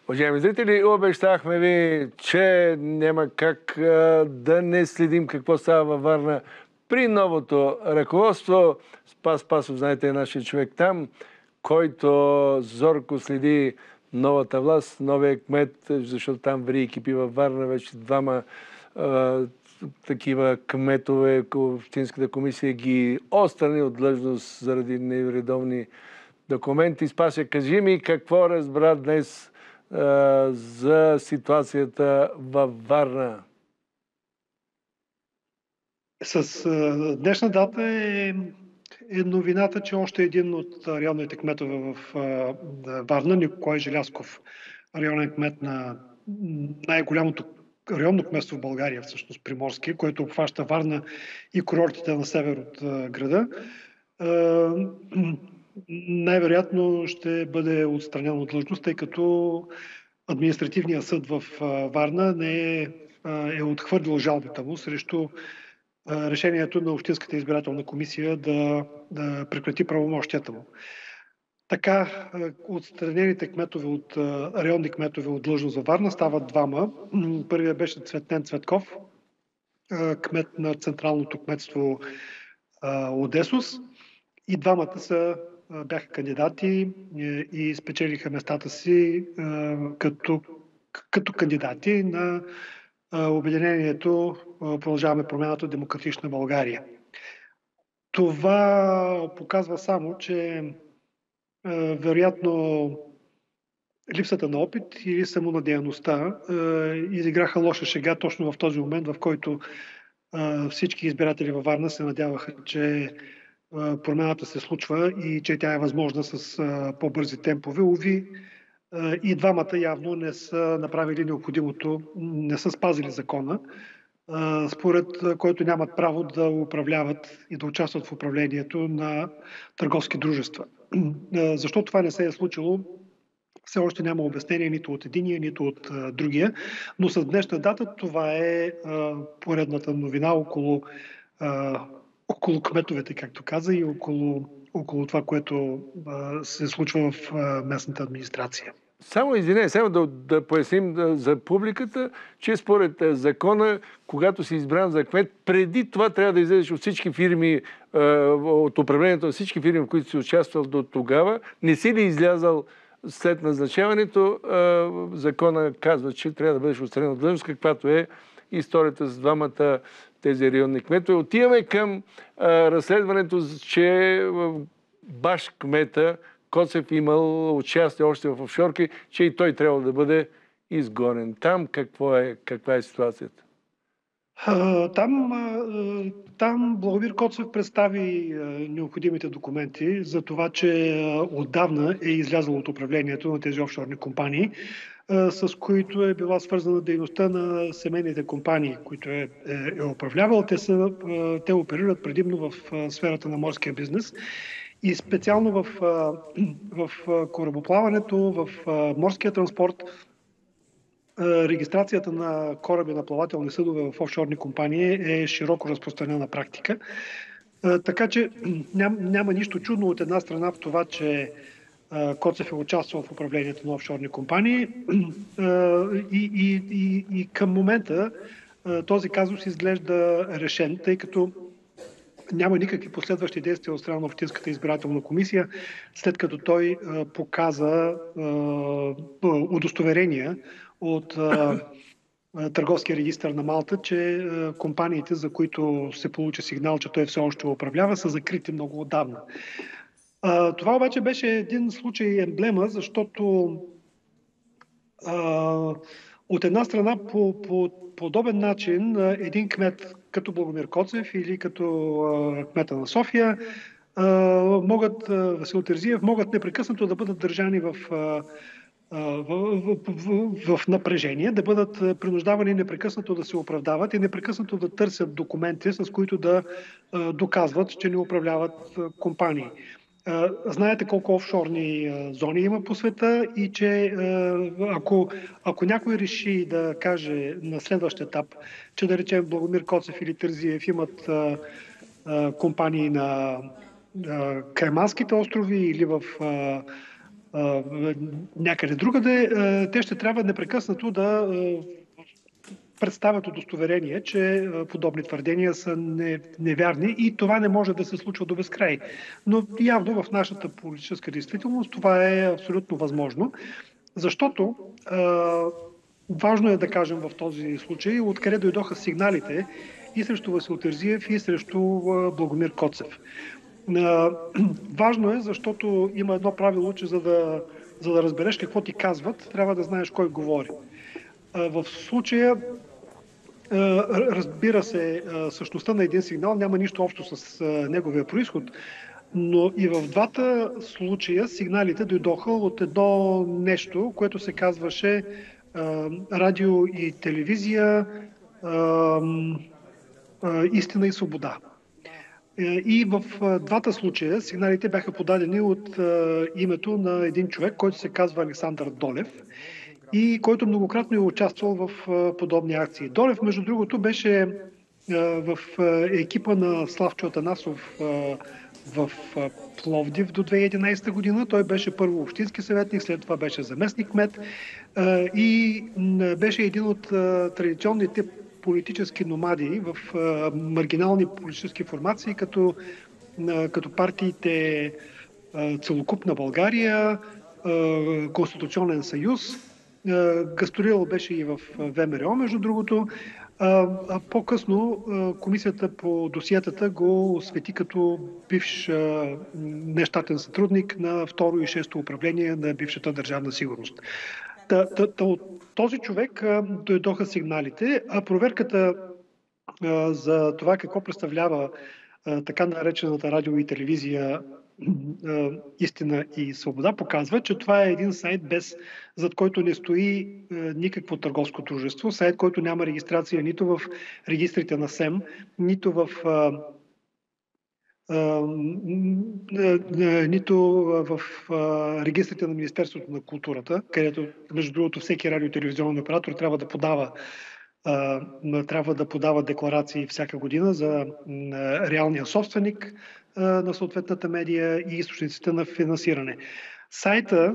Уважаеми зрители, обещахме ви, че няма как да не следим какво става във Варна при новото ръководство. Спас Пасов, знаете, е нашия човек там, който зорко следи новата власт, новия кмет, защото там ври и кипи във Варна, вече двама такива кметове, Общинската комисия ги отстрани от длъжност заради нередовни документи. Спася, кажи ми какво разбра днес за ситуацията във Варна. С днешна дата е новината, че още един от районните кметове в Варна, Николай Желязков, районен кмет на най-голямото районно кметство в България, всъщност Приморски, което обхваща Варна и курортите на север от града, най-вероятно ще бъде отстранен от длъжност, тъй като административният съд в Варна не е отхвърлил жалбата му срещу решението на Общинската избирателна комисия да прекрати правомощията му. Така, отстранените районни кметове от длъжност за Варна стават двама. Първият беше Цветнен Цветков, кмет на Централното кметство Одесус. И двамата бяха кандидати и спечелиха местата си като кандидати на обединението Продължаваме промяната Демократична България. Това показва само, че вероятно липсата на опит или самонадеяността изиграха лоша шега точно в този момент, в който всички избиратели във Варна се надяваха, че промяната се случва и че тя е възможна с по-бързи темпове. Уви, и двамата явно не са направили необходимото, не са спазили закона, според който нямат право да управляват и да участват в управлението на търговски дружества. Защо това не се е случило, все още няма обяснение нито от единия, нито от другия, но с днешна дата това е поредната новина около кметовете, както каза, и около това, което се случва в местната администрация. Само да поясним за публиката, че според закона, когато си избран за кмет, преди това трябва да излезеш от всички фирми, от управлението на всички фирми, в които си участвал до тогава. Не си ли излязал след назначаването, закона казва, че трябва да бъдеш отстранен от длъжност, каквато е историята с двамата тези районни кметове. Отиваме към разследването, че баш кмета Коцев имал участие още в офшорки, че и той трябва да бъде изгонен. Там каква е ситуацията? Там Благомир Коцев представи необходимите документи за това, че отдавна е излязъл от управлението на тези офшорни компании, с които е била свързана дейността на семейните компании, които е управлявал. Те оперират предимно в сферата на морския бизнес и специално в корабоплаването, в морския транспорт. Регистрацията на кораби на плавателни съдове в офшорни компании е широко разпространена практика. Така че няма нищо чудно от една страна в това, че Коцев е участвал в управлението на офшорни компании и към момента този казус изглежда решен, тъй като няма никакви последващи действия от страна на Общинската избирателна комисия, след като той показа удостоверения от Търговския регистър на Малта, че компаниите, за които се получи сигнал, че той все още управлява, са закрити много отдавна. Това обаче беше един случай емблема, защото от една страна по подобен начин един кмет като Благомир Коцев или като кмета на София Васил Терзиев могат непрекъснато да бъдат държани в напрежение, да бъдат принуждавани непрекъснато да се оправдават и непрекъснато да търсят документи, с които да доказват, че не управляват компании. Знаете колко офшорни зони има по света и че ако някой реши да каже на следващ етап, че да речем Благомир Коцев или Терзиев имат компании на Кайманските острови или в някъде другаде, те ще трябва непрекъснато да представят удостоверение, че подобни твърдения са невярни и това не може да се случва до безкрай. Но явно в нашата политическа действителност това е абсолютно възможно, защото важно е да кажем в този случай откъде дойдоха сигналите и срещу Васил Терзиев и срещу Благомир Коцев. Важно е, защото има едно правило, че за да разбереш какво ти казват, трябва да знаеш кой говори. В случая, разбира се, същността на един сигнал няма нищо общо с неговия произход, но и в двата случая сигналите дойдоха от едно нещо, което се казваше радио и телевизия, истина и свобода. И в двата случая сигналите бяха подадени от името на един човек, който се казва Александър Долев и който многократно е участвал в подобни акции. Долев, между другото, беше в екипа на Славчо Атанасов в Пловдив до 2011 година. Той беше първо общински съветник, след това беше заместник кмет и беше един от традиционните политически номади в маргинални политически формации, като партиите Целокупна България, Конституционен съюз. Гастролирал беше и в ВМРО, между другото. По-късно комисията по досиетата го освети като бивш нещатен сътрудник на второ и шесто управление на бившата държавна сигурност. От този човек дойдоха сигналите, а проверката за това какво представлява така наречената радио и телевизия Истина и свобода показва, че това е един сайт, зад който не стои никакво търговско дружество, сайт, който няма регистрация нито в регистрите на СЕМ, нито в регистрите на Министерството на културата, където, между другото, всеки радио и телевизионен оператор трябва да подава декларации всяка година за реалния собственик на съответната медия и източниците на финансиране. Сайта,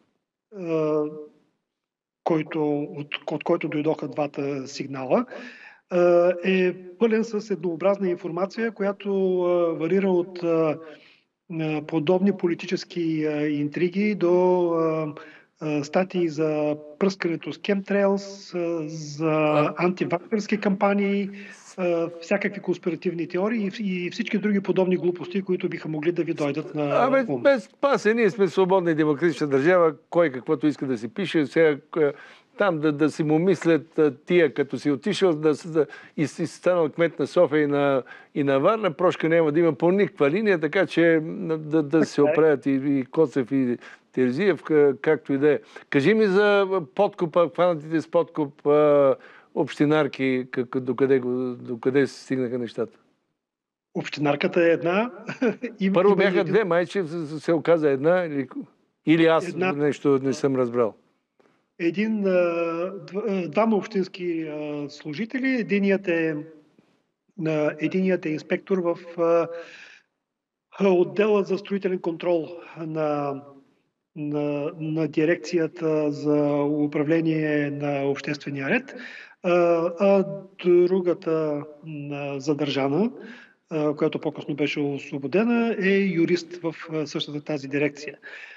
от който дойдоха двата сигнала, е пълен с еднообразна информация, която варира от подобни политически интриги до статии за пръскането с кемтрейлс, за антиваксърски кампании, всякакви конспиративни теории и всички други подобни глупости, които биха могли да ви дойдат на ум. Без пасе, ние сме свободна и демократична държава, кой каквото иска да си пише, сега там да си му мислят тия, като си отишъл и си станал кмет на София и на Варна, прошка няма да има по никаква линия, така че да се оправят и Коцев, и Терзиев, както и да е. Кажи ми за подкупа, хванатите с подкуп общинарки, докъде стигнаха нещата? Общинарката е една. Първо бяха две, майче се оказа една, или аз нещо не съм разбрал. Двама общински служители. Единият е инспектор в отдела за строителен контрол на дирекцията за управление на обществения ред, а другата задържана, която по-късно беше освободена, е юрист в същата тази дирекция.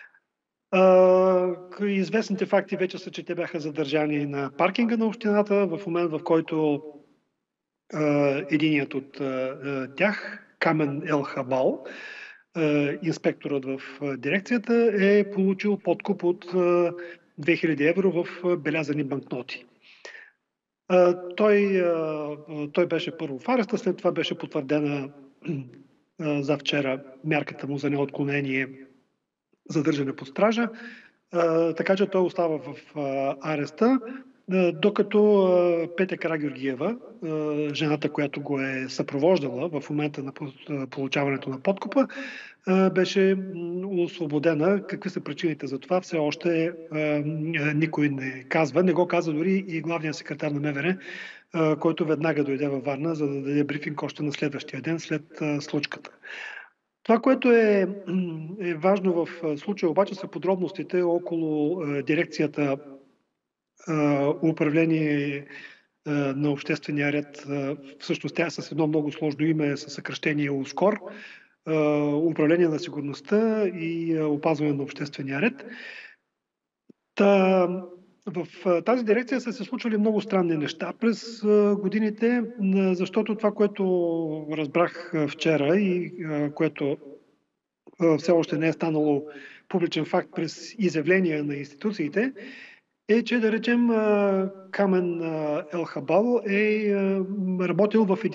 Известните факти вече са, че те бяха задържани на паркинга на общината в момент, в който единият от тях, Камен Елхабал, инспекторът в дирекцията, е получил подкуп от 2000 евро в белязани банкноти. Той беше първо в ареста, след това беше потвърдена за вчера мярката му за неотклонение, задържане под стража, така че той остава в ареста, докато Петя Карагеоргиева, жената, която го е съпровождала в момента на получаването на подкупа, беше освободена. Какви са причините за това? Все още никой не казва. Не го каза дори и главният секретар на МВР, който веднага дойде във Варна, за да даде брифинг още на следващия ден след случката. Това, което е важно в случая обаче, са подробностите около дирекцията управление на обществения ред. Всъщност тя е с едно много сложно име, със съкръщение УСКОР, управление на сигурността и опазване на обществения ред. В тази дирекция са се случвали много странни неща през годините, защото това, което разбрах вчера и което все още не е станало публичен факт през изявления на институциите, е, че да речем Камен Елхабал е работил в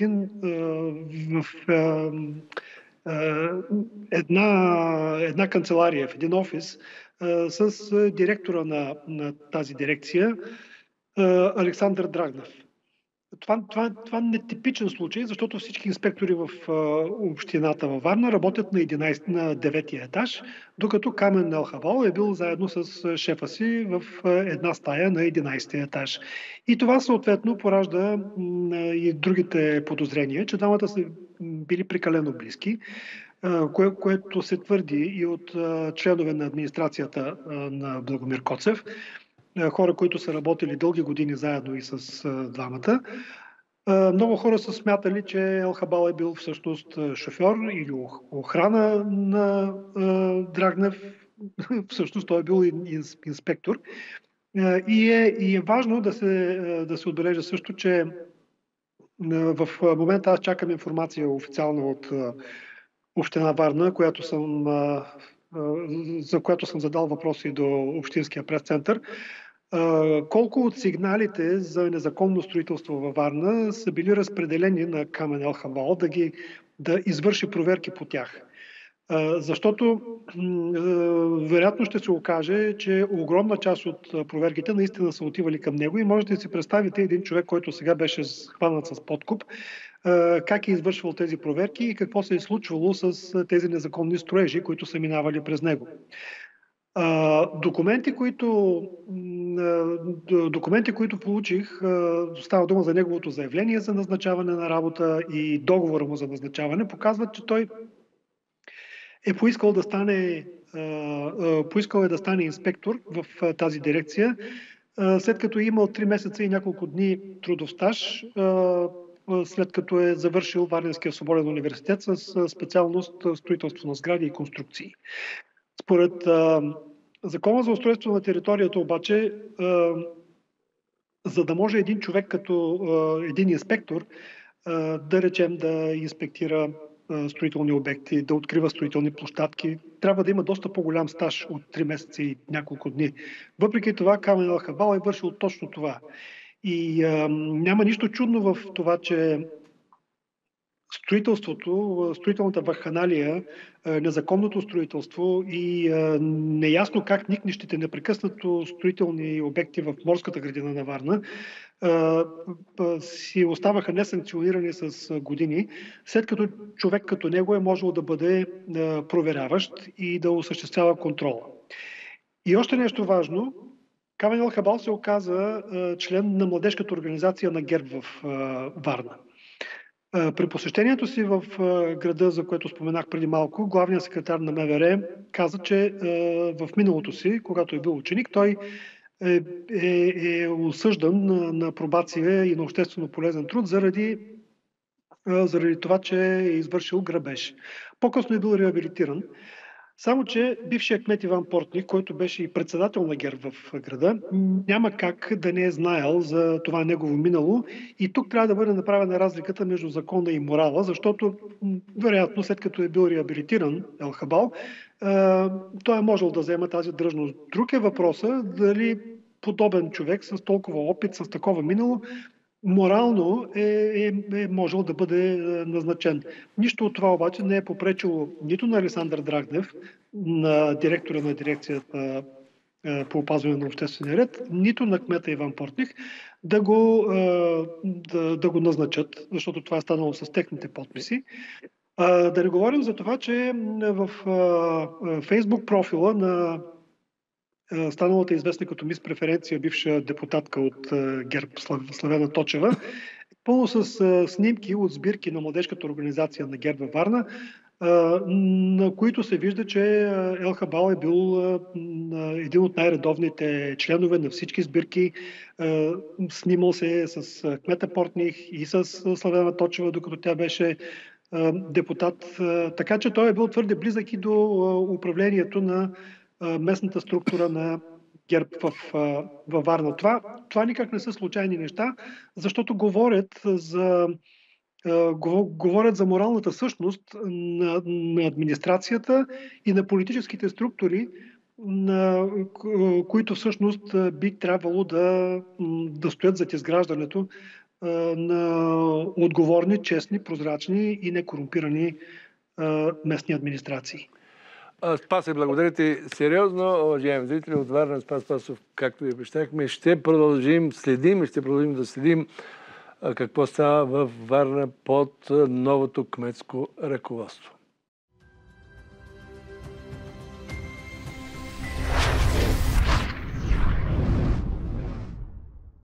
една канцелария, в един офис с директора на тази дирекция Александър Драгнев. Това е нетипичен случай, защото всички инспектори в общината във Варна работят на 9-я етаж, докато Камен Елхабал е бил заедно с шефа си в една стая на 11-я етаж. И това съответно поражда и другите подозрения, че двамата са били прекалено близки, което се твърди и от членове на администрацията на Благомир Коцев, хора, които са работили дълги години заедно и с двамата. Много хора са смятали, че Елхабал е бил всъщност шофьор или охрана на Драгнев. Всъщност той е бил инспектор. И е важно да се отбележа също, че в момента аз чакам информация официална от Община Варна, за която съм задал въпроси до Общинския прес-център. Колко от сигналите за незаконно строителство във Варна са били разпределени на Камен Елхабал да извърши проверки по тях? Защото вероятно ще се окаже, че огромна част от проверките наистина са отивали към него и можете да си представите един човек, който сега беше хванат с подкуп, как е извършвал тези проверки и какво се е случвало с тези незаконни строежи, които са минавали през него. Документи, които получих, става дума за неговото заявление за назначаване на работа и договора му за назначаване, показват, че той е поискал да стане инспектор в тази дирекция, след като е имал 3 месеца и няколко дни трудов стаж, след като е завършил Варненския свободен университет с специалност строителство на сгради и конструкции. Според Закона за устройство на територията обаче, за да може един човек като един инспектор, да речем да инспектира строителни обекти, да открива строителни площадки, трябва да има доста по-голям стаж от 3 месеца и няколко дни. Въпреки това, Камен Елхабал е вършил точно това. И няма нищо чудно в това, че строителната вакханалия, незаконното строителство и неясно как никнещите непрекъснато строителни обекти в морската градина на Варна си оставаха несанкционирани с години, след като човек като него е можел да бъде проверяващ и да осъществява контрола. И още нещо важно, Камен Елхабал се оказа член на младежката организация на ГЕРБ в Варна. При посещението си в града, за което споменах преди малко, главният секретар на МВР каза, че в миналото си, когато е бил ученик, той е осъждан на пробация и на обществено полезен труд заради това, че е извършил грабеж. По-късно е бил реабилитиран. Само че бившият кмет Иван Портних, който беше и председател на ГЕРБ в града, няма как да не е знаел за това негово минало. И тук трябва да бъде направена разликата между закона и морала, защото вероятно след като е бил реабилитиран Елхабал, той е можел да взема тази длъжност. Друг е въпросът дали подобен човек с толкова опит, с такова минало, морално е можел да бъде назначен. Нищо от това обаче не е попречило нито на Александър Драгнев, на директора на дирекцията по опазване на обществения ред, нито на кмета Иван Портних да го назначат, защото това е станало с техните подписи. Да не говорим за това, че в Фейсбук профила на станалата известна като мис преференция бивша депутатка от ГЕРБ Славена Точева, пълно с снимки от сбирки на младежката организация на ГЕРБ във Варна, на които се вижда, че Ел Хабал е бил един от най-редовните членове на всички сбирки. Снимал се с кмета Портних и с Славена Точева, докато тя беше депутат. Така че той е бил твърде близък и до управлението на местната структура на ГЕРБ във Варна. Това никак не са случайни неща, защото говорят за моралната същност на администрацията и на политическите структури, които всъщност би трябвало да стоят зад изграждането на отговорни, честни, прозрачни и некорумпирани местни администрации. Спасе, благодаря ти сериозно, уважаеми зрители от Варна. Спас Спасов, както ви обещахме, ще продължим да следим какво става във Варна под новото кметско ръководство.